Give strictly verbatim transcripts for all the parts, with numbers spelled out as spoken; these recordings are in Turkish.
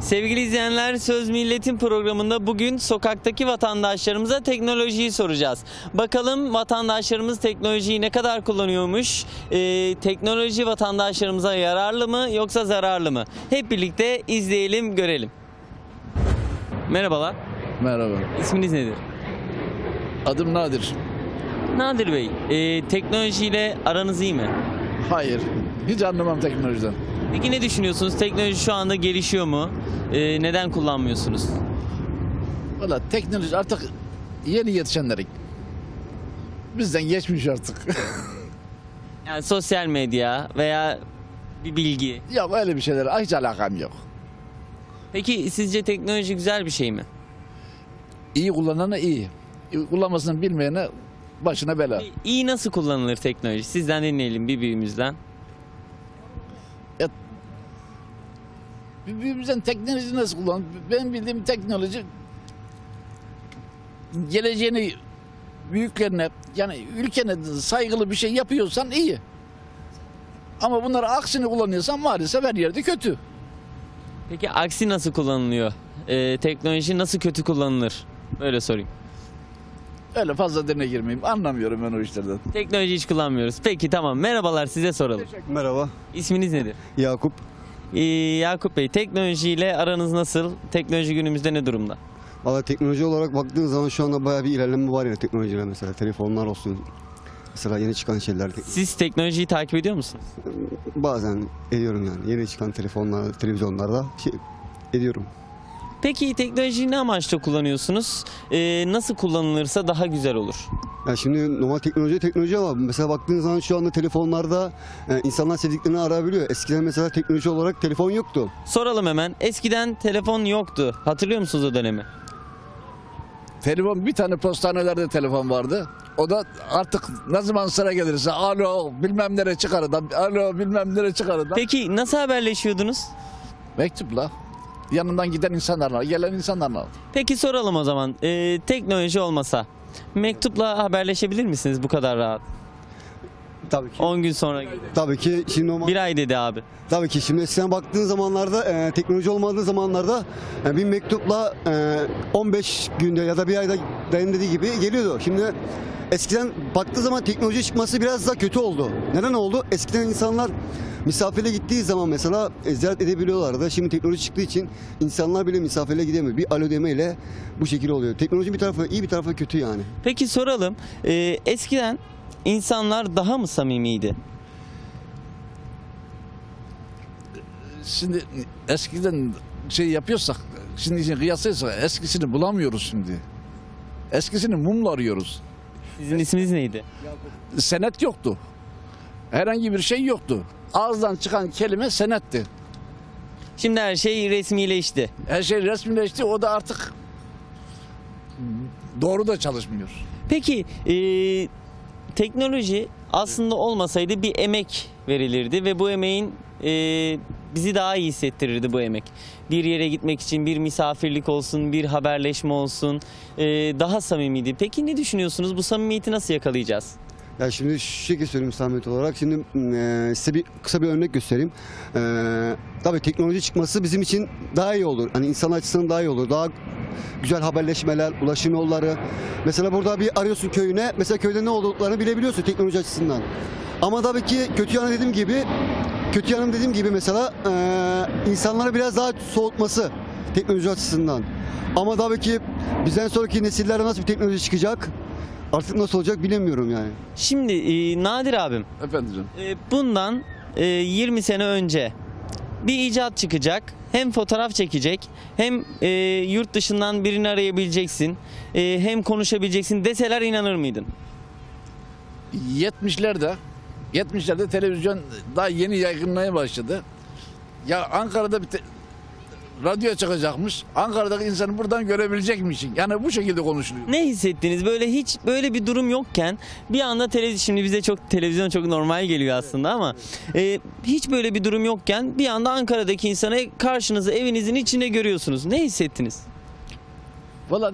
Sevgili izleyenler, Söz Milletin programında bugün sokaktaki vatandaşlarımıza teknolojiyi soracağız. Bakalım vatandaşlarımız teknolojiyi ne kadar kullanıyormuş? Ee, teknoloji vatandaşlarımıza yararlı mı yoksa zararlı mı? Hep birlikte izleyelim, görelim. Merhabalar. Merhaba. İsminiz nedir? Adım Nadir. Nadir Bey, e, teknolojiyle aranız iyi mi? Hayır. Hiç anlamam teknolojiden. Peki ne düşünüyorsunuz? Teknoloji şu anda gelişiyor mu? E, neden kullanmıyorsunuz? Valla teknoloji artık yeni yetişenlerin. Bizden geçmiş artık. Yani sosyal medya veya bir bilgi. Yok öyle bir şeylere hiç alakam yok. Peki sizce teknoloji güzel bir şey mi? İyi kullanana iyi. İyi kullanmasını bilmeyene başına bela. İyi nasıl kullanılır teknoloji? Sizden dinleyelim, bir büyüğümüzden. Ya, birbirimizden teknoloji nasıl kullanır? Benim bildiğim teknoloji geleceğini büyüklerine, yani ülkene saygılı bir şey yapıyorsan iyi. Ama bunları aksini kullanıyorsan maalesef her yerde kötü. Peki aksi nasıl kullanılıyor? Ee, teknoloji nasıl kötü kullanılır? Böyle sorayım. Öyle fazla derine girmeyeyim. Anlamıyorum ben o işlerden. Teknoloji hiç kullanmıyoruz. Peki tamam, merhabalar, size soralım. Merhaba, İsminiz nedir? Yakup. Ee, Yakup Bey, teknolojiyle aranız nasıl? Teknoloji günümüzde ne durumda? Valla teknoloji olarak baktığın zaman şu anda bayağı bir ilerleme var ya teknolojide, mesela telefonlar olsun. Mesela yeni çıkan şeyler. Siz teknolojiyi takip ediyor musunuz? Bazen ediyorum yani. Yeni çıkan telefonlar, televizyonlarda şey ediyorum. Peki teknolojiyi ne amaçla kullanıyorsunuz? Ee, nasıl kullanılırsa daha güzel olur? Yani şimdi normal teknoloji teknoloji ama mesela baktığın zaman şu anda telefonlarda e, insanlar sevdiklerini arayabiliyor. Eskiden mesela teknoloji olarak telefon yoktu. Soralım hemen. Eskiden telefon yoktu. Hatırlıyor musunuz o dönemi? Telefon, bir tane postanelerde telefon vardı. O da artık ne zaman sıra gelirse alo bilmem nereye çıkar adam, alo bilmem nereye çıkar adam. Peki nasıl haberleşiyordunuz? Mektupla. Yanından giden insanlarla, gelen insanlarla. Peki soralım o zaman. Ee, teknoloji olmasa mektupla haberleşebilir misiniz bu kadar rahat? Tabii ki. on gün sonra gibi. Tabii ki şimdi normal. Bir ay dedi abi. Tabii ki şimdi eskiden baktığın zamanlarda e, teknoloji olmadığı zamanlarda e, bir mektupla e, on beş günde ya da bir ayda dayın dediği gibi geliyordu. Şimdi eskiden baktığı zaman teknoloji çıkması biraz daha kötü oldu. Neden oldu? Eskiden insanlar misafire gittiği zaman mesela e, ziyaret edebiliyorlardı. Şimdi teknoloji çıktığı için insanlar bile misafire gidemiyor. Bir alo demeyle bu şekilde oluyor. Teknoloji bir tarafı iyi, bir tarafı kötü yani. Peki soralım. Ee, eskiden insanlar daha mı samimiydi? Şimdi eskiden şey yapıyorsak, şimdi için kıyaslıyorsak eskisini bulamıyoruz şimdi. Eskisini mumla arıyoruz. Sizin isminiz neydi? Senet yoktu. Herhangi bir şey yoktu. Ağızdan çıkan kelime senetti. Şimdi her şey resmileşti. Her şey resmileşti, o da artık doğru da çalışmıyor. Peki e, teknoloji aslında olmasaydı bir emek verilirdi ve bu emeğin e, bizi daha iyi hissettirirdi bu emek. Bir yere gitmek için bir misafirlik olsun, bir haberleşme olsun, e, daha samimiydi. Peki ne düşünüyorsunuz? Bu samimiyeti nasıl yakalayacağız? Ya şimdi şu şekilde söyleyeyim Samet olarak. Şimdi e, size bir kısa bir örnek göstereyim. E, tabii teknoloji çıkması bizim için daha iyi olur. Hani insan açısından daha iyi olur. Daha güzel haberleşmeler, ulaşım yolları. Mesela burada bir arıyorsun köyüne. Mesela köyde ne olduklarını bilebiliyorsun teknoloji açısından. Ama tabii ki kötü yanı dediğim gibi, kötü yanım dediğim gibi mesela e, insanları biraz daha soğutması teknoloji açısından. Ama tabii ki bizden sonraki nesillere nasıl bir teknoloji çıkacak? Artık nasıl olacak bilemiyorum yani. Şimdi e, Nadir abim, Efendim. e, bundan e, yirmi sene önce bir icat çıkacak. Hem fotoğraf çekecek, hem e, yurt dışından birini arayabileceksin, e, hem konuşabileceksin deseler inanır mıydın? yetmişlerde yetmişlerde televizyon daha yeni yaygınlığa başladı. Ya Ankara'da bir te- radyo çıkacakmış. Ankara'daki insanı buradan görebilecekmişsin. Yani bu şekilde konuşuluyor. Ne hissettiniz? Böyle hiç böyle bir durum yokken bir anda televizyon, şimdi bize çok televizyon çok normal geliyor aslında ama e, hiç böyle bir durum yokken bir anda Ankara'daki insanı karşınıza evinizin içinde görüyorsunuz. Ne hissettiniz? Valla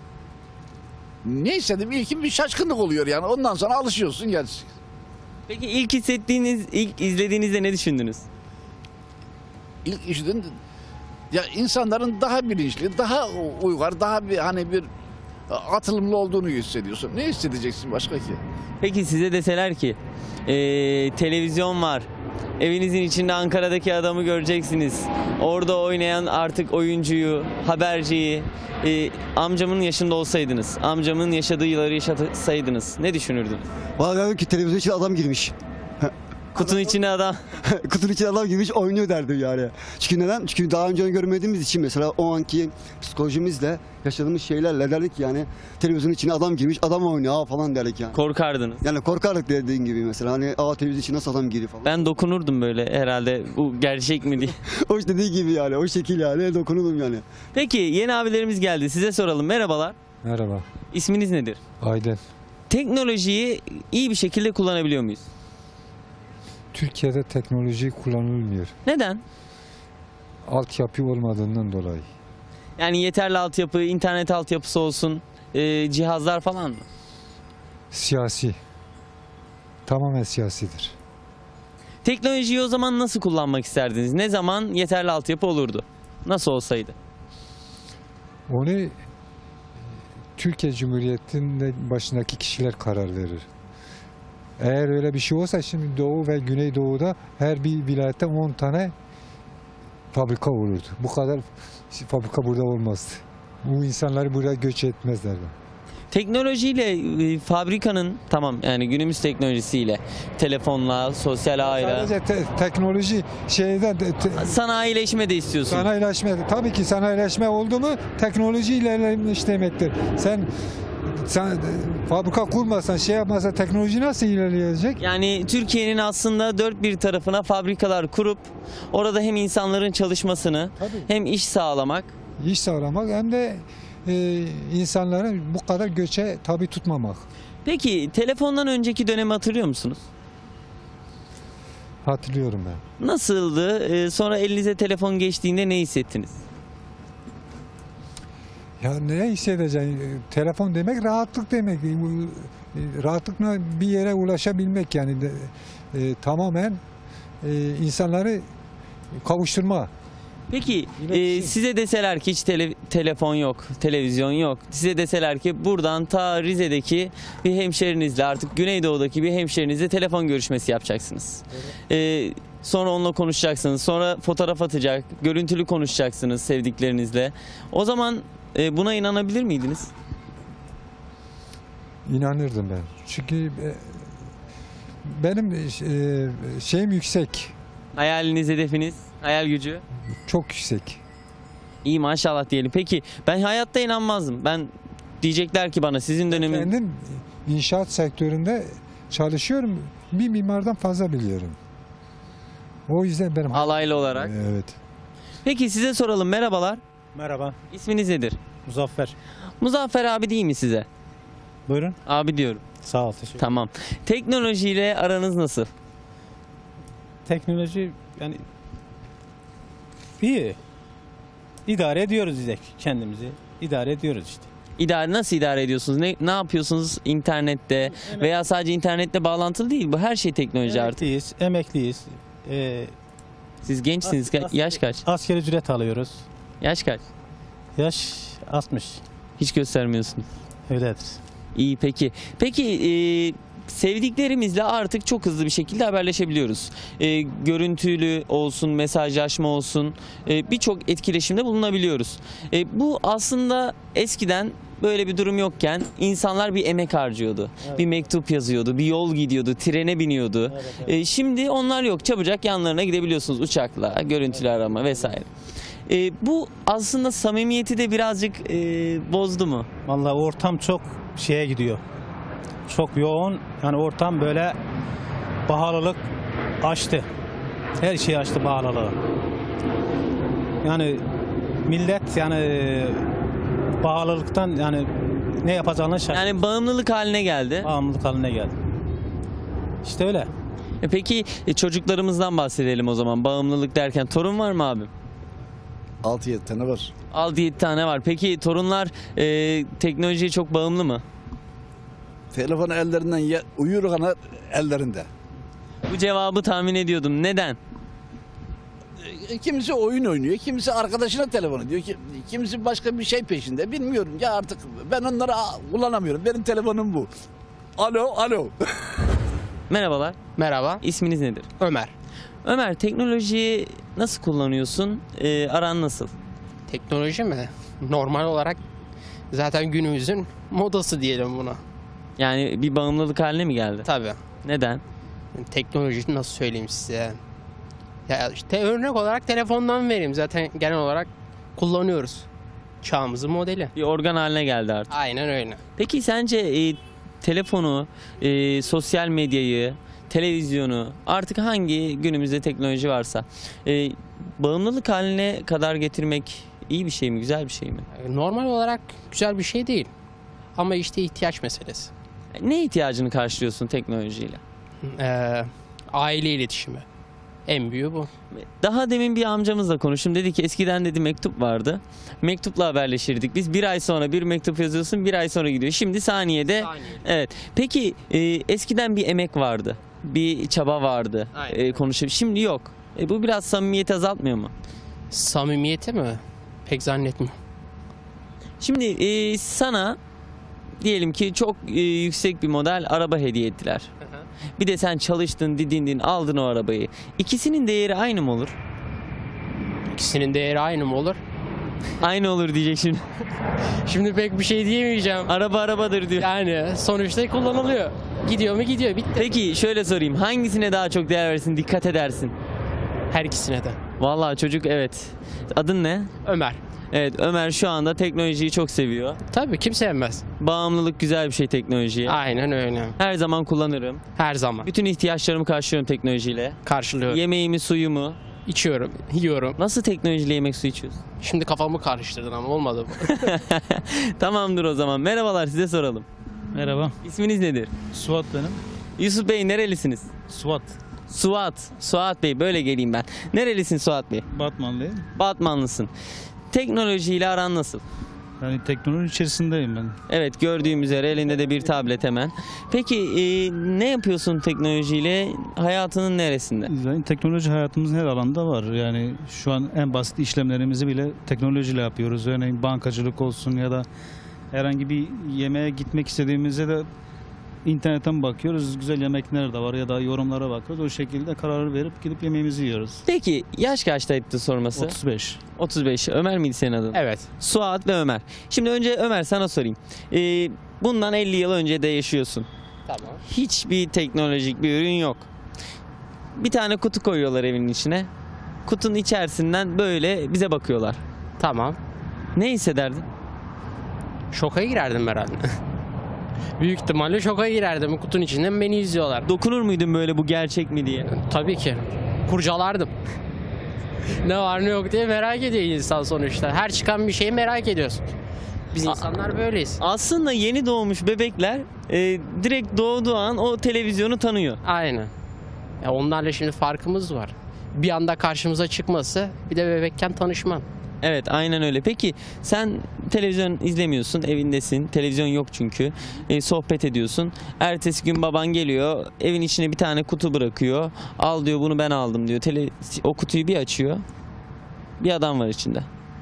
ne istedim, ilkin bir şaşkınlık oluyor yani. Ondan sonra alışıyorsun gerçi. Peki ilk hissettiğiniz, ilk izlediğinizde ne düşündünüz? İlk işten ya insanların daha bilinçli, daha uygar, daha bir hani bir atılımlı olduğunu hissediyorsun. Ne hissedeceksin başka ki? Peki size deseler ki eee, televizyon var. Evinizin içinde Ankara'daki adamı göreceksiniz. Orada oynayan artık oyuncuyu, haberciyi, eee, amcamın yaşında olsaydınız, amcamın yaşadığı yılları yaşasaydınız ne düşünürdünüz? Valla diyorum ki televizyon için adam girmiş. Kutunun içine adam. Kutunun içine adam girmiş oynuyor derdim yani. Çünkü neden? Çünkü daha önce görmediğimiz için mesela o anki psikolojimizle yaşadığımız şeylerle derdik yani televizyonun içine adam girmiş adam oynuyor falan derdik yani. Korkardınız. Yani korkardık dediğin gibi mesela hani aa televizyon içine nasıl adam giriyor falan. Ben dokunurdum böyle herhalde bu gerçek mi diye. O işte dediği gibi yani o şekil yani dokunurdum yani. Peki yeni abilerimiz geldi. Size soralım. Merhabalar. Merhaba, İsminiz nedir? Aydın. Teknolojiyi iyi bir şekilde kullanabiliyor muyuz? Türkiye'de teknoloji kullanılmıyor. Neden? Altyapı olmadığından dolayı. Yani yeterli altyapı, internet altyapısı olsun, e, cihazlar falan mı? Siyasi. Tamamen siyasidir. Teknolojiyi o zaman nasıl kullanmak isterdiniz? Ne zaman yeterli altyapı olurdu? Nasıl olsaydı? Onu Türkiye Cumhuriyeti'nin başındaki kişiler karar verir. Eğer öyle bir şey olsa şimdi Doğu ve Güneydoğu'da her bir vilayette on tane fabrika olurdu. Bu kadar fabrika burada olmazdı. Bu insanları buraya göç etmezlerdi. Teknolojiyle e, fabrikanın tamam yani günümüz teknolojisiyle telefonla, sosyal ağıyla Sadece te- teknoloji şeyde de- te- sanayileşme de istiyorsun. sanayileşme, tabii ki sanayileşme oldu mu teknoloji ilerlemiş demektir. Sen sen e, fabrika kurmasan, şey yapmasan teknoloji nasıl ilerleyecek? Yani Türkiye'nin aslında dört bir tarafına fabrikalar kurup orada hem insanların çalışmasını Tabii. hem iş sağlamak. İş sağlamak hem de e, insanları bu kadar göçe tabi tutmamak. Peki telefondan önceki dönemi hatırlıyor musunuz? Hatırlıyorum ben. Nasıldı? Ee, sonra elinize telefon geçtiğinde ne hissettiniz? Ya ne hissedeceksin? E, Telefon demek rahatlık demek. E, bu, e, Rahatlıkla bir yere ulaşabilmek yani de, e, tamamen e, insanları kavuşturma. Peki İletişim. e, size deseler ki hiç tele- telefon yok, televizyon yok. Size deseler ki buradan ta Rize'deki bir hemşerinizle artık Güneydoğu'daki bir hemşerinizle telefon görüşmesi yapacaksınız. E, sonra onunla konuşacaksınız. Sonra fotoğraf atacak, görüntülü konuşacaksınız sevdiklerinizle. O zaman e, buna inanabilir miydiniz? İnanırdım ben. Çünkü e, benim e, şeyim yüksek. Hayaliniz, hedefiniz, hayal gücü. Çok yüksek. İyi maşallah diyelim. Peki ben hayatta inanmazdım. Ben diyecekler ki bana sizin dönemin Kendim inşaat sektöründe çalışıyorum. Bir mimardan fazla biliyorum. O yüzden benim... alaylı olarak. Evet. Peki size soralım. Merhabalar. Merhaba, İsminiz nedir? Muzaffer. Muzaffer abi değil mi size? Buyurun. Abi diyorum. Sağ ol, teşekkür ederim. Tamam. Teknolojiyle aranız nasıl? Teknoloji yani iyi. İdare ediyoruz biz de kendimizi. İdare ediyoruz işte. İdare nasıl idare ediyorsunuz? Ne ne yapıyorsunuz internette veya sadece internetle bağlantılı değil bu her şey teknoloji artık. Emekliyiz, emekliyiz. Ee, Siz gençsiniz. as- Ka- Yaş kaç? Asgari ücret alıyoruz. Yaş kaç? Yaş altmış. Hiç göstermiyorsunuz. Öyledir. İyi peki. Peki e, sevdiklerimizle artık çok hızlı bir şekilde haberleşebiliyoruz. E, görüntülü olsun, mesajlaşma olsun e, birçok etkileşimde bulunabiliyoruz. E, bu aslında eskiden böyle bir durum yokken insanlar bir emek harcıyordu. Evet. Bir mektup yazıyordu, bir yol gidiyordu, trene biniyordu. Evet, evet. E, şimdi onlar yok. Çabucak yanlarına gidebiliyorsunuz uçakla, görüntülü arama vesaire. E, bu aslında samimiyeti de birazcık e, bozdu mu? Vallahi ortam çok şeye gidiyor. Çok yoğun. Yani ortam böyle pahalılık açtı. Her şey açtı pahalılığı. Yani millet yani pahalılıktan yani ne yapacağını şaşırdı. Yani bağımlılık haline geldi. Bağımlılık haline geldi. İşte öyle. E peki e, çocuklarımızdan bahsedelim o zaman. Bağımlılık derken torun var mı abim? altı yedi tane var. altı yedi tane var. Peki torunlar e, teknolojiye çok bağımlı mı? Telefonu ellerinden ye, uyur kadar ellerinde. Bu cevabı tahmin ediyordum. Neden? e, kimisi oyun oynuyor, kimisi arkadaşına telefon ediyor, ki- kimisi başka bir şey peşinde. Bilmiyorum ya, artık ben onları a- kullanamıyorum. Benim telefonum bu. Alo, alo. Merhabalar. Merhaba, İsminiz nedir? Ömer. Ömer, teknolojiyi nasıl kullanıyorsun? Ee, aran nasıl? Teknoloji mi? Normal olarak zaten günümüzün modası diyelim buna. Yani bir bağımlılık haline mi geldi? Tabii. Neden? Teknoloji nasıl söyleyeyim size? Ya işte örnek olarak telefondan vereyim. Zaten genel olarak kullanıyoruz. Çağımızın modeli. Bir organ haline geldi artık. Aynen öyle. Peki sence e, telefonu, e, sosyal medyayı, televizyonu, artık hangi günümüzde teknoloji varsa e, bağımlılık haline kadar getirmek iyi bir şey mi, güzel bir şey mi? Normal olarak güzel bir şey değil. Ama işte ihtiyaç meselesi. Ne ihtiyacını karşılıyorsun teknolojiyle? Ee, aile iletişimi. En büyüğü bu. Daha demin bir amcamızla konuştum. Dedi ki eskiden dedi mektup vardı. Mektupla haberleşirdik. Biz bir ay sonra bir mektup yazıyorsun, bir ay sonra gidiyor. Şimdi saniyede. Saniyede. Evet. Peki e, eskiden bir emek vardı. Bir çaba vardı. Aynen. E, konuşup. Şimdi yok. E, bu biraz samimiyeti azaltmıyor mu? Samimiyeti mi? Pek zannetmiyorum. Şimdi e, sana diyelim ki çok e, yüksek bir model araba hediye ettiler. Bir de sen çalıştın, didindin, aldın o arabayı. İkisinin değeri aynı mı olur? İkisinin değeri aynı mı olur? Aynı olur diyecek şimdi. Şimdi pek bir şey diyemeyeceğim. Araba arabadır diyor. Yani sonuçta kullanılıyor. Gidiyor mu gidiyor, bitti. Peki şöyle sorayım. Hangisine daha çok değer verirsin, dikkat edersin? Her ikisine de. Vallahi çocuk evet. Adın ne? Ömer. Evet, Ömer şu anda teknolojiyi çok seviyor. Tabii kim sevmez. Bağımlılık güzel bir şey teknolojiye. Aynen öyle. Her zaman kullanırım. Her zaman. Bütün ihtiyaçlarımı karşılıyorum teknolojiyle. Karşılıyorum. Yemeğimi, suyumu. İçiyorum, yiyorum. Nasıl teknolojiyle yemek su içiyorsun? Şimdi kafamı karıştırdın ama olmadı bu. Tamamdır o zaman. Merhabalar, size soralım. Merhaba. İsminiz nedir? Suat benim. Yusuf Bey, nerelisiniz? Suat. Suat. Suat Bey, böyle geleyim ben. Nerelisin Suat Bey? Batmanlıyım. Batmanlısın. Teknolojiyle aran nasıl? Yani teknoloji içerisindeyim ben. Evet, gördüğüm üzere elinde de bir tablet hemen. Peki e, ne yapıyorsun teknolojiyle? Hayatının neresinde? Yani teknoloji hayatımızın her alanda var. Yani şu an en basit işlemlerimizi bile teknolojiyle yapıyoruz. Örneğin bankacılık olsun ya da herhangi bir yemeğe gitmek istediğimizde de internetten bakıyoruz. Güzel yemek nerede var ya da yorumlara bakıyoruz. O şekilde karar verip gidip yemeğimizi yiyoruz. Peki yaş kaçtaydı sorması? otuz beş. otuz beş. Ömer miydi senin adın? Evet. Suat ve Ömer. Şimdi önce Ömer sana sorayım. Ee, bundan elli yıl önce de yaşıyorsun. Tamam. Hiçbir teknolojik bir ürün yok. Bir tane kutu koyuyorlar evinin içine. Kutunun içerisinden böyle bize bakıyorlar. Tamam. Ne hissederdin? Şoka girerdim herhalde. Büyük ihtimalle şoka girerdim. Kutunun içinden beni izliyorlar. Dokunur muydun böyle bu gerçek mi diye? Tabii ki. Kurcalardım. Ne var ne yok diye merak ediyor insan sonuçta. Her çıkan bir şeyi merak ediyorsun. Biz insanlar böyleyiz. Aslında yeni doğmuş bebekler e, direkt doğduğu an o televizyonu tanıyor. Aynen. Ya onlarla şimdi farkımız var. Bir anda karşımıza çıkması, bir de bebekken tanışman. Evet, aynen öyle. Peki sen televizyon izlemiyorsun, evindesin. Televizyon yok çünkü. E, sohbet ediyorsun. Ertesi gün baban geliyor, evin içine bir tane kutu bırakıyor. Al diyor, bunu ben aldım diyor. Tele, o kutuyu bir açıyor. Bir adam var içinde.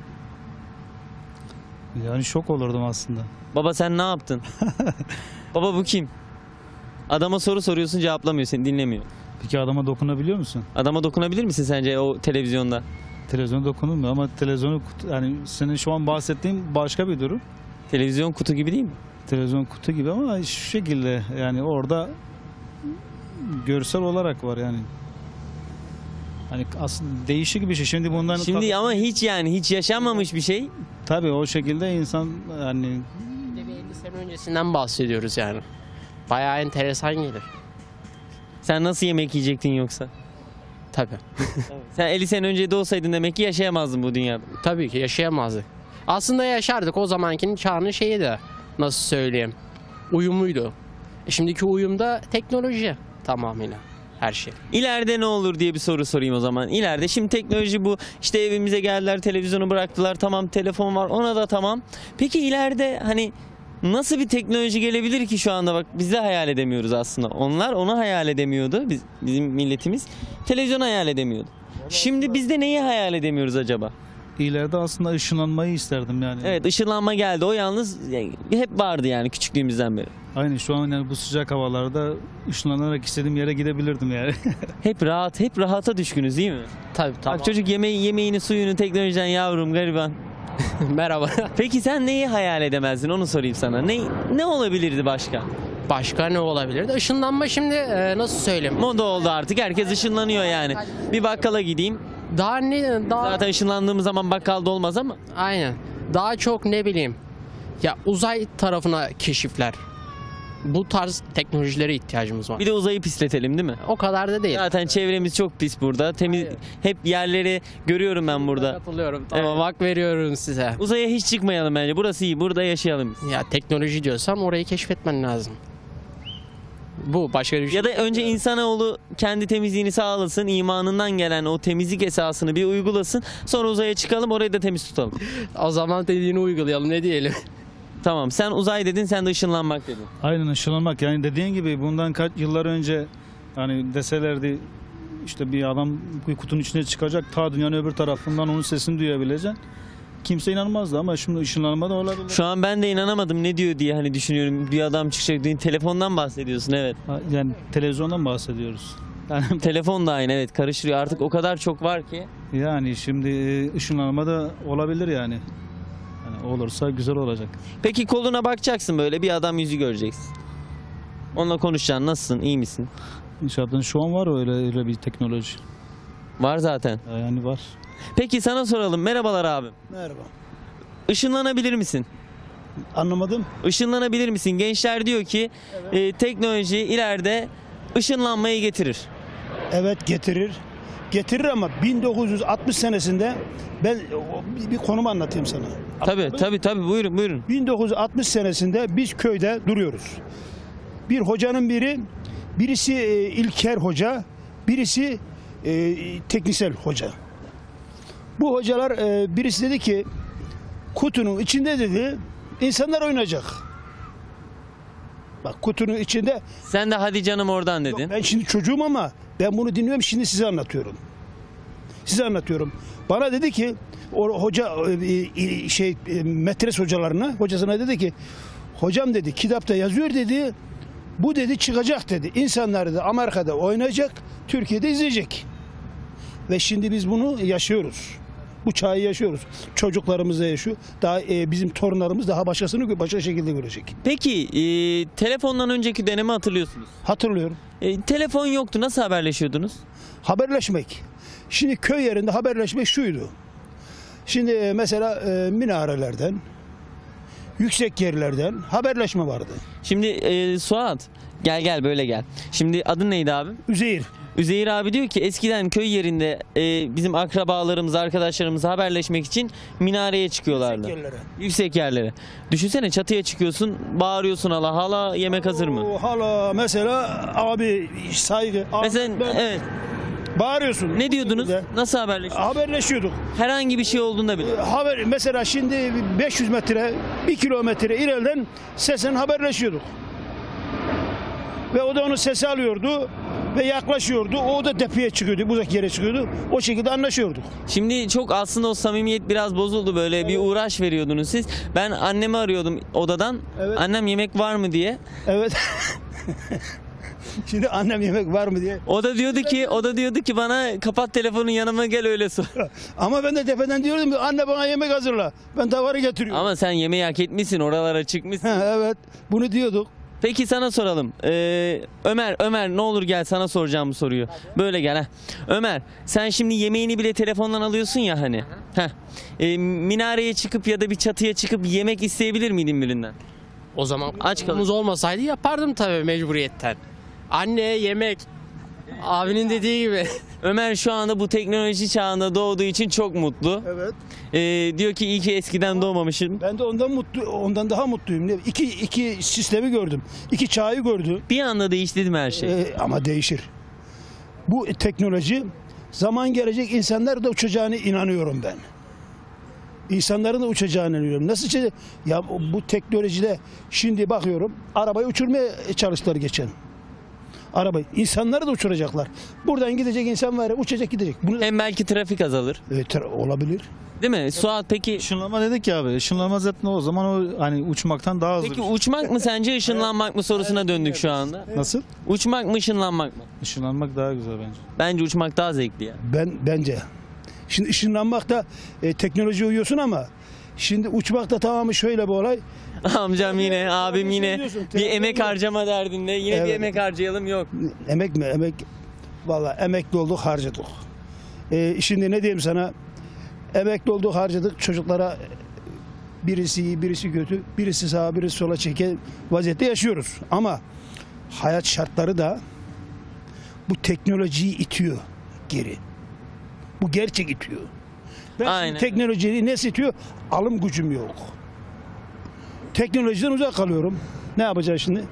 Yani şok olurdum aslında. Baba sen ne yaptın? Baba bu kim? Adama soru soruyorsun, cevaplamıyor, seni dinlemiyor. Peki adama dokunabiliyor musun? Adama dokunabilir misin sence o televizyonda? Televizyona dokunulmuyor ama televizyonu kut- yani senin şu an bahsettiğin başka bir durum. Televizyon kutu gibi değil mi? Televizyon kutu gibi ama şu şekilde yani orada görsel olarak var yani. Hani aslında değişik bir şey. Şimdi bundan Şimdi ama hiç yani hiç yaşanmamış bir şey. tabii o şekilde insan yani Bir de bir elli sene öncesinden bahsediyoruz yani. Bayağı enteresan gelir. Sen nasıl yemek yiyecektin yoksa? Tabii. Sen elli sene önce de olsaydın demek ki yaşayamazdın bu dünyada. Tabii ki yaşayamazdık. Aslında yaşardık, o zamankinin çağının şeyi de, nasıl söyleyeyim, uyumuydu. E şimdiki uyumda teknoloji tamamıyla her şey. İleride ne olur diye bir soru sorayım o zaman. İleride şimdi teknoloji bu, işte evimize geldiler, televizyonu bıraktılar, tamam telefon var, ona da tamam. Peki ileride hani nasıl bir teknoloji gelebilir ki şu anda, bak biz de hayal edemiyoruz aslında. Onlar onu hayal edemiyordu, biz, bizim milletimiz televizyon hayal edemiyordu. Şimdi biz de neyi hayal edemiyoruz acaba? İleride aslında ışınlanmayı isterdim yani. Evet, ışınlanma geldi. O yalnız yani hep vardı yani küçüklüğümüzden beri. Aynı şu an yani bu sıcak havalarda ışınlanarak istediğim yere gidebilirdim yani. Hep rahat, hep rahata düşkünüz değil mi? Tabii tamam. Bak çocuk yemeği, yemeğini, suyunu teknolojiden yavrum gariban. Merhaba. Peki sen neyi hayal edemezdin onu sorayım sana. Ne ne olabilirdi başka? Başka ne olabilir? Işınlanma şimdi e, nasıl söyleyeyim? Moda oldu artık. Herkes ışınlanıyor yani. Bir bakkala gideyim. Daha ne daha Zaten ışınlandığımız zaman bakkalda olmaz ama. aynen. Daha çok ne bileyim. Ya uzay tarafına keşifler. Bu tarz teknolojilere ihtiyacımız var. Bir de uzayı pisletelim değil mi? O kadar da değil. Zaten çevremiz çok pis burada. Temiz Hayır. hep yerleri görüyorum ben burada. Katılıyorum. Tamam, hak veriyorum size. Uzaya hiç çıkmayalım bence. Burası iyi. Burada yaşayalım biz. Ya teknoloji diyorsam orayı keşfetmen lazım. Bu başka bir şey. Ya da önce insanoğlu kendi temizliğini sağlasın, imanından gelen o temizlik esasını bir uygulasın. Sonra uzaya çıkalım, orayı da temiz tutalım. O zaman dediğini uygulayalım, ne diyelim. Tamam, sen uzay dedin, sen de ışınlanmak dedin. Aynen ışınlanmak yani dediğin gibi bundan kaç yıllar önce hani deselerdi işte bir adam bir kutunun içine çıkacak ta dünyanın öbür tarafından onun sesini duyabileceksin. Kimse inanmazdı ama şimdi ışınlanma da olabilir. Şu an ben de inanamadım ne diyor diye hani düşünüyorum. Bir adam çıkacak diye telefondan bahsediyorsun, evet. Yani televizyondan bahsediyoruz. Yani, Telefon da aynı, evet, karıştırıyor. Artık o kadar çok var ki. yani şimdi ışınlanma da olabilir yani. Yani olursa güzel olacak. Peki koluna bakacaksın, böyle bir adam yüzü göreceksin. Onunla konuşacaksın, nasılsın, iyi misin? İnşaatın şu an var öyle öyle bir teknoloji. Var zaten. Yani var. Peki sana soralım, merhabalar abim. Merhaba. Işınlanabilir misin? Anlamadım. Işınlanabilir misin? Gençler diyor ki e, teknoloji ileride ışınlanmayı getirir. Evet getirir. Getirir ama bin dokuz yüz altmış senesinde ben o- bir- bir konumu anlatayım sana. Tabii tabii tabii, buyurun buyurun. bin dokuz yüz altmış senesinde biz köyde duruyoruz. Bir hocanın biri, birisi e, İlker Hoca, birisi e, teknisel hoca. Bu hocalar e, birisi dedi ki kutunun içinde dedi insanlar oynayacak. Bak kutunun içinde. Sen de hadi canım oradan dedin. Yok, ben şimdi çocuğum ama ben bunu dinliyorum, şimdi size anlatıyorum. Size anlatıyorum. Bana dedi ki o hoca e, e, şey e, metres hocalarına, hocasına dedi ki hocam dedi kitapta yazıyor dedi. Bu dedi çıkacak dedi. İnsanlar da Amerika'da oynayacak, Türkiye'de izleyecek. Ve şimdi biz bunu yaşıyoruz. Bu çağı yaşıyoruz. Çocuklarımız da yaşıyor. Daha e, bizim torunlarımız daha başkasını başka şekilde görecek. Peki e, telefondan önceki dönemi hatırlıyorsunuz. Hatırlıyorum. E, telefon yoktu, nasıl haberleşiyordunuz? Haberleşmek. Şimdi köy yerinde haberleşmek şuydu. Şimdi e, mesela e, minarelerden, yüksek yerlerden haberleşme vardı. Şimdi e, Suat gel gel böyle gel. Şimdi adın neydi abi? Üzeyir. Üzeyir abi diyor ki eskiden köy yerinde e, bizim akrabalarımız, arkadaşlarımız haberleşmek için minareye çıkıyorlardı. Yüksek yerlere. Yüksek yerlere. Düşünsene, çatıya çıkıyorsun, bağırıyorsun hala hala yemek hazır mı? O, hala mesela abi saygı. abi, Mesela ben- evet. Bağırıyorsun. Ne diyordunuz? De. Nasıl haberleşiyordunuz? Haberleşiyorduk. Herhangi bir şey olduğunda bile. Haber mesela şimdi beş yüz metre, bir kilometre ileriden sesen haberleşiyorduk. Ve o da onun sesi alıyordu ve yaklaşıyordu. O da tepeye çıkıyordu, uzak yere çıkıyordu. O şekilde anlaşıyorduk. Şimdi çok aslında o samimiyet biraz bozuldu, böyle bir uğraş veriyordunuz siz. Ben annemi arıyordum odadan. Evet. Annem yemek var mı diye. Evet. Şimdi annem yemek var mı diye. O da diyordu ki, o da diyordu ki bana kapat telefonun, yanıma gel öyle sor. Ama ben de tepeden diyordum ki anne bana yemek hazırla. Ben davarı getiriyorum. Ama sen yemeği hak etmişsin, oralara çıkmışsın. Ha, evet. Bunu diyorduk. Peki sana soralım. Ee, Ömer, Ömer ne olur gel, sana soracağım bu soruyu. Böyle gel ha. Ömer, sen şimdi yemeğini bile telefondan alıyorsun ya hani. Heh. Ee, minareye çıkıp ya da bir çatıya çıkıp yemek isteyebilir miydin birinden? O zaman Aç kalın. aç olmasaydı yapardım tabii mecburiyetten. Anne yemek. Abinin dediği gibi. Ömer şu anda bu teknoloji çağında doğduğu için çok mutlu. Evet. Ee, diyor ki iyi ki eskiden doğmamışım. Ben de ondan mutlu, ondan daha mutluyum. Ne- İki, iki sistemi gördüm. İki çağı gördüm. Bir anda değişti değil mi her şey? Ee, ama değişir. Bu teknoloji zaman gelecek, insanlar da uçacağını inanıyorum ben. İnsanların da uçacağını inanıyorum. Nasıl şey? Ya bu teknolojide şimdi bakıyorum arabayı uçurmaya çalıştılar geçen. Arabayı. İnsanları da uçuracaklar. Buradan gidecek insan var ya, uçacak gidecek. Bunu Hem belki trafik azalır. e, tra- olabilir. Değil mi? Suat peki Işınlama dedik ya abi. Işınlama zaten o zaman o hani uçmaktan daha hızlı. peki bir şey. uçmak mı sence ışınlanmak mı sorusuna döndük şu anda. Nasıl? Uçmak mı ışınlanmak mı? Işınlanmak daha güzel bence. Bence uçmak daha zevkli ya. Ben bence. Şimdi ışınlanmak da e, teknolojiye uyuyorsun ama şimdi uçmak da tamamı şöyle bir olay. Amcam yine, abim yine Biliyorsun, bir telefon emek yok. harcama derdinde. Yine bir Evet. emek harcayalım yok. Emek mi? Emek. Vallahi emekli olduk, harcadık. E, şimdi ne diyeyim sana? Emekli olduk, harcadık. Çocuklara birisi iyi, birisi kötü, birisi sağa, birisi sola çeken vaziyette yaşıyoruz. Ama hayat şartları da bu teknolojiyi itiyor geri. Bu gerçek itiyor. Ben şimdi Aynen. teknolojiyi ne itiyor? Alım gücüm yok. Teknolojiden uzak kalıyorum. Ne yapacağız şimdi?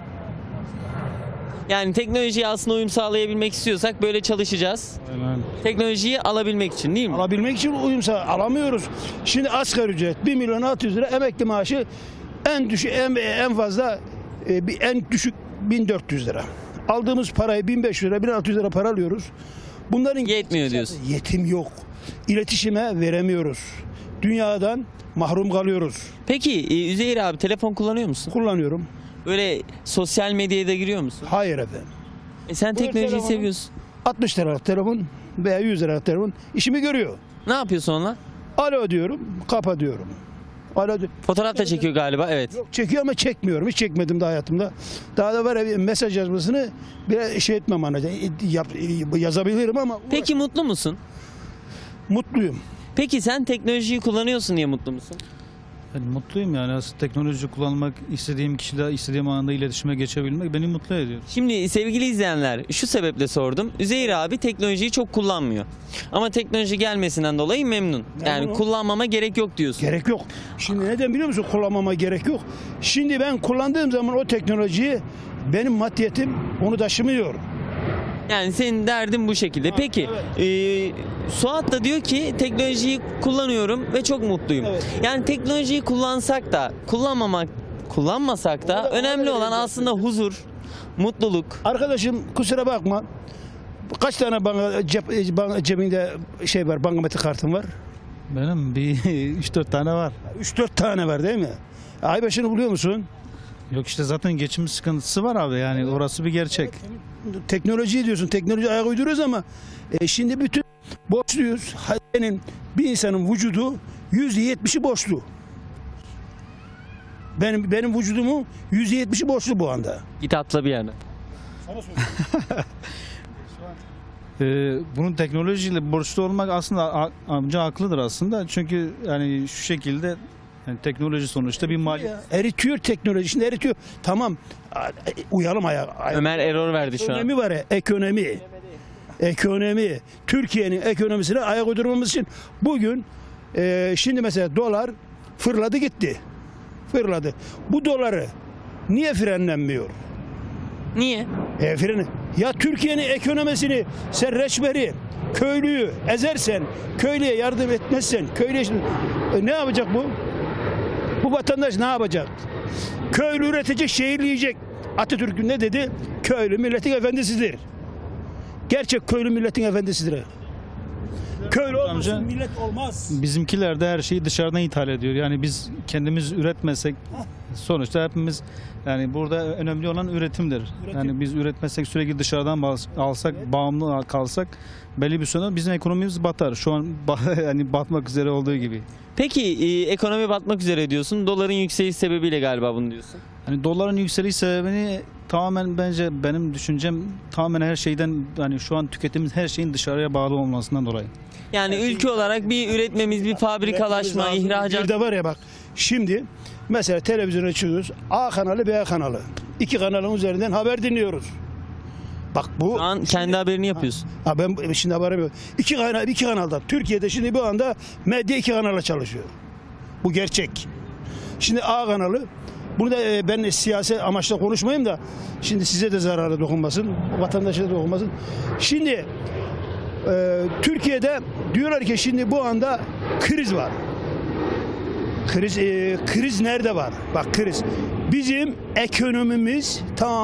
Yani teknolojiye aslında uyum sağlayabilmek istiyorsak böyle çalışacağız. Aynen. Teknolojiyi alabilmek için değil mi? Alabilmek için uyum sağ alamıyoruz. Şimdi asgari ücret bir milyon altı yüz lira, emekli maaşı en düşük en, en fazla e, bir en düşük bin dört yüz lira. Aldığımız parayı bin beş yüz lira, bin altı yüz lira para alıyoruz. Bunların Yetmiyor diyorsun. Yetim yok. İletişime veremiyoruz. Dünyadan mahrum kalıyoruz. Peki e, Üzeyir abi telefon kullanıyor musun? Kullanıyorum. Böyle sosyal medyaya da giriyor musun? Hayır efendim. E sen Buyur teknolojiyi telefonum. seviyorsun. altmış liralık telefon veya yüz liralık telefon işimi görüyor. Ne yapıyorsun onunla? Alo diyorum, kapa diyorum. Alo di- Fotoğraf da çekiyor galiba, evet. Yok, çekiyor ama çekmiyorum. Hiç çekmedim daha hayatımda. Daha da var ya, bir mesaj yazmasını bir şey etmem anlayacağım. Yap, yazabilirim ama Peki mutlu musun? mutluyum. Peki sen teknolojiyi kullanıyorsun diye mutlu musun? Yani mutluyum yani. Aslında teknoloji kullanmak, istediğim kişiyle istediğim anda iletişime geçebilmek beni mutlu ediyor. Şimdi sevgili izleyenler şu sebeple sordum. Üzeyir abi teknolojiyi çok kullanmıyor. Ama teknoloji gelmesinden dolayı memnun. Yani Memnunum. kullanmama gerek yok diyorsun. Gerek yok. Şimdi neden biliyor musun kullanmama gerek yok? Şimdi ben kullandığım zaman o teknolojiyi benim maddiyetim onu taşımıyor. Yani senin derdin bu şekilde. Peki e, Suat da diyor ki teknolojiyi kullanıyorum ve çok mutluyum. Evet. Yani teknolojiyi kullansak da kullanmamak kullanmasak da O da- o da önemli olan öyle. aslında huzur, mutluluk. Arkadaşım kusura bakma. Kaç tane bana cep, bana cebinde şey var, bankamatik kartın var? Benim bir üç dört tane var. üç dört tane var değil mi? Ay başını buluyor musun? Yok işte zaten geçim sıkıntısı var abi yani orası bir gerçek. Teknoloji diyorsun, teknoloji ayak uyduruyoruz ama e, şimdi bütün borçluyuz. Senin bir insanın vücudu yüzde yetmişi borçlu. Benim benim vücudumun yüzde yetmişi borçlu bu anda. Git atla bir yana. Ee, bunun teknolojiyle borçlu olmak aslında a- amca haklıdır aslında. Çünkü yani şu şekilde yani teknoloji sonuçta bir maliyet. Eritiyor teknoloji. Şimdi eritiyor. Tamam. a- Uyalım ayağa. Ay- Ömer error verdi şu an. Ekonomi var ya, ekonomi. Ekonomi. Türkiye'nin ekonomisine ayak uydurmamız için bugün e, şimdi mesela dolar fırladı gitti. Fırladı. Bu doları niye frenlenmiyor? Niye? E, freni. Ya Türkiye'nin ekonomisini sen reçberi, köylüyü ezersen, köylüye yardım etmezsen, köylüye şimdi, e, ne yapacak bu? Bu vatandaş ne yapacak? Köylü üretecek, şehirleyecek. Atatürk ne dedi? Köylü milletin efendisidir. Gerçek köylü milletin efendisidir. Köylü olmasın Amca- millet olmaz. Bizimkiler de her şeyi dışarıdan ithal ediyor. Yani biz kendimiz üretmesek sonuçta hepimiz yani burada önemli olan üretimdir. Yani biz üretmesek sürekli dışarıdan bas- alsak, bağımlı kalsak belli bir süre bizim ekonomimiz batar. Şu an ba- yani batmak üzere olduğu gibi. Peki e, ekonomi batmak üzere diyorsun. Doların yükseliş sebebiyle galiba bunu diyorsun. Hani doların yükseliş sebebini tamamen bence benim düşüncem tamamen her şeyden yani şu an tükettiğimiz her şeyin dışarıya bağlı olmasından dolayı. Yani ülke olarak bir üretmemiz, bir fabrikalaşma, Üretmemiz lazım. ihracat. Bir de var ya bak. Şimdi mesela televizyona çıkıyoruz. A kanalı, B kanalı. İki kanalın üzerinden haber dinliyoruz. Bak bu Şu an kendi haberini yapıyorsun. Ha ben şimdi haberim yok. İki kanal, iki kanalda. Türkiye'de şimdi bu anda medya iki kanala çalışıyor. Bu gerçek. Şimdi A kanalı. Bunu da e, ben siyasi amaçla konuşmayayım da şimdi size de zararı dokunmasın, vatandaşa da dokunmasın. Şimdi e, Türkiye'de diyorlar ki şimdi bu anda kriz var. Kriz e, kriz nerede var? Bak kriz. Bizim ekonomimiz tamamı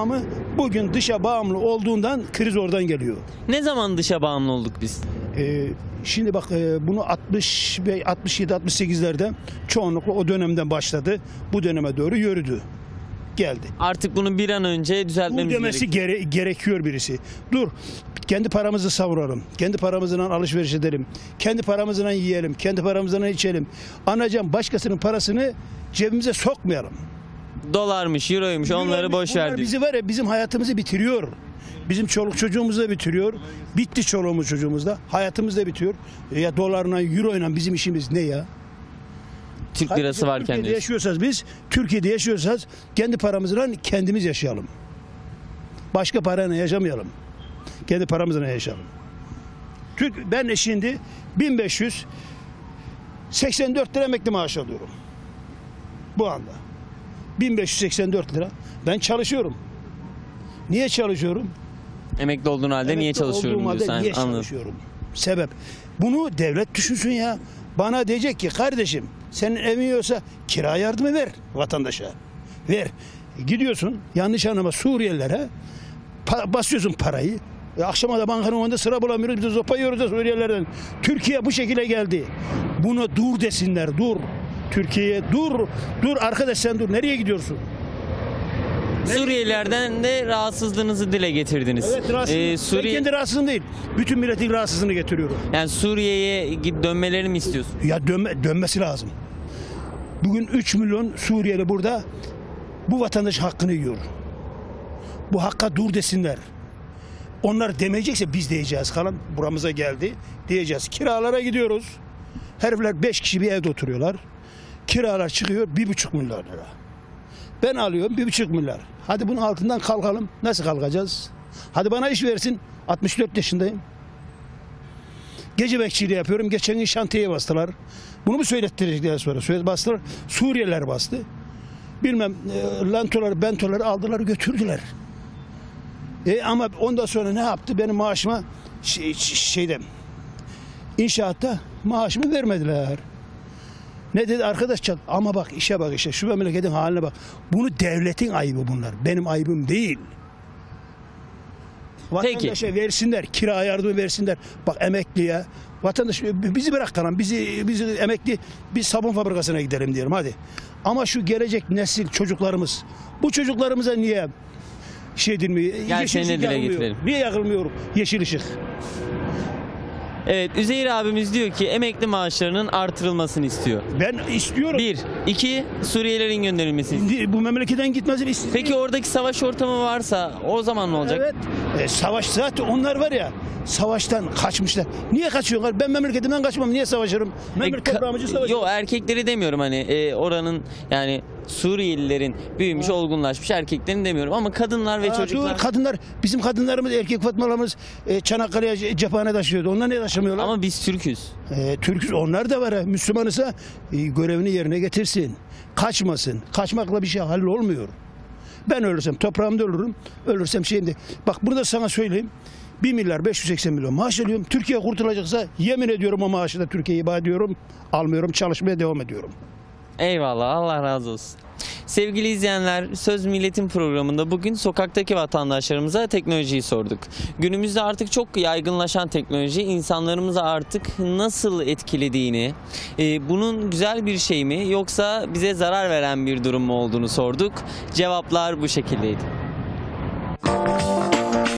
Bugün dışa bağımlı olduğundan kriz oradan geliyor. Ne zaman dışa bağımlı olduk biz? Ee, şimdi bak e, bunu altmış ve altmış yedi altmış sekizlerde çoğunlukla o dönemden başladı. Bu döneme doğru yürüdü. Geldi. Artık bunu bir an önce Bu düzeltmemiz demesi gerekiyor. gere- gerekiyor birisi. Dur, kendi paramızı savuralım. Kendi paramızla alışveriş edelim. Kendi paramızla yiyelim. Kendi paramızla içelim. Anacığım, başkasının parasını cebimize sokmayalım. Dolarmış, euroymuş onları boş Bunlar ver diyor. bizi var ya, bizim hayatımızı bitiriyor. Bizim çoluk çocuğumuzu da bitiriyor. Bitti çoluğumuz çocuğumuz da. Hayatımız da bitiyor. Ya dolarla, euroyla bizim işimiz ne ya? Türk lirası varken Türkiye'de diyorsun. yaşıyorsanız biz, Türkiye'de yaşıyorsanız kendi paramızla kendimiz yaşayalım. Başka parayla yaşamayalım. Kendi paramızla yaşayalım. Türk, ben şimdi bin beş yüz seksen dört lira emekli maaş alıyorum. Bu anda. bin beş yüz seksen dört lira. Ben çalışıyorum. Niye çalışıyorum? Emekli olduğun halde niye Emekli çalışıyorum olduğum halde diyorsun. niye Anladım. çalışıyorum? Sebep. Bunu devlet düşünsün ya. Bana diyecek ki kardeşim, senin evin yoksa kira yardımı ver vatandaşa. Ver. Gidiyorsun yanlış anlama Suriyelilere pa- basıyorsun parayı. E, akşama da bankanın önünde sıra bulamıyoruz. Biz de zopa yiyoruz da Suriyelilerden. Türkiye bu şekilde geldi. Buna dur desinler, dur. Türkiye'ye dur. Dur arkadaş, sen dur. Nereye gidiyorsun? Suriyelilerden de rahatsızlığınızı dile getirdiniz. Evet, rahatsızım. Ee, Ben Suriye, kendi rahatsızlığım değil. Bütün milletin rahatsızlığını getiriyorum. yani Suriye'ye git dönmelerini mi istiyorsun? Ya dönme, dönmesi lazım. Bugün üç milyon Suriyeli burada, bu vatandaş hakkını yiyor. Bu hakka dur desinler. Onlar demeyecekse biz diyeceğiz. Kalan buramıza geldi. Diyeceğiz. Kiralara gidiyoruz. Herifler beş kişi bir evde oturuyorlar. Kiralar çıkıyor bir buçuk milyar lira. Ben alıyorum bir buçuk milyar. Hadi bunun altından kalkalım. Nasıl kalkacağız? Hadi bana iş versin. altmış dört yaşındayım. Gece bekçiliği yapıyorum. Geçen gün şantiyeye bastılar. Bunu mu söylettirecekler sonra? Söyle bastılar. Suriyeliler bastı. Bilmem e, lantoları, bentoları aldılar götürdüler. E, ama ondan sonra ne yaptı? Benim maaşıma şey, şeyde inşaatta maaşımı vermediler. Ne dedi arkadaş? Çal. Ama bak işe bak işe. Şu memleketin haline bak. Bunu devletin ayıbı bunlar. Benim ayıbım değil. Vatandaşa versinler. Kira yardımı versinler. Bak emekliye. Vatandaş bizi bırak kalan. Bizi, bizi emekli biz sabun fabrikasına gidelim diyelim hadi. Ama şu gelecek nesil çocuklarımız. Bu çocuklarımıza niye şey edilmiyor? Gel Yeşil seni de ışık dile yakılmıyor. getirelim. Niye yakılmıyor yeşil ışık? Evet, Üzeyir abimiz diyor ki emekli maaşlarının artırılmasını istiyor. Ben istiyorum. Bir. iki Suriyelilerin gönderilmesini istiyor. Şimdi bu memleketten gitmesini istiyorum. Peki oradaki savaş ortamı varsa o zaman ne olacak? Evet. E, savaş zaten onlar var ya, savaştan kaçmışlar. Niye kaçıyorlar? Ben memleketimden kaçmam. Niye savaşırım? Memleket E, ka- toprağımı için savaşırım. Yo, erkekleri demiyorum hani e, oranın yani Suriyelilerin büyümüş, olgunlaşmış erkeklerini demiyorum ama kadınlar ve Aa, çocuklar. dur, kadınlar, bizim kadınlarımız, erkek fatmalarımız e, Çanakkale'ye ce- cephane taşıyordu. Onlar niye taşımıyorlar? Ama biz Türk'üz. E, Türk'üz, onlar da var. ha. Müslüman ise e, görevini yerine getirsin. Kaçmasın. Kaçmakla bir şey hallolmuyor. Ben ölürsem toprağımda ölürüm. Ölürsem şeyimde. Bak bunu da sana söyleyeyim. bir milyar beş yüz seksen milyon maaş alıyorum. Türkiye kurtulacaksa yemin ediyorum o maaşı da Türkiye'ye iba ediyorum. Almıyorum, çalışmaya devam ediyorum. Eyvallah, Allah razı olsun. Sevgili izleyenler, Söz Milletin programında bugün sokaktaki vatandaşlarımıza teknolojiyi sorduk. Günümüzde artık çok yaygınlaşan teknoloji insanlarımızı artık nasıl etkilediğini, e, bunun güzel bir şey mi yoksa bize zarar veren bir durum mu olduğunu sorduk. Cevaplar bu şekildeydi.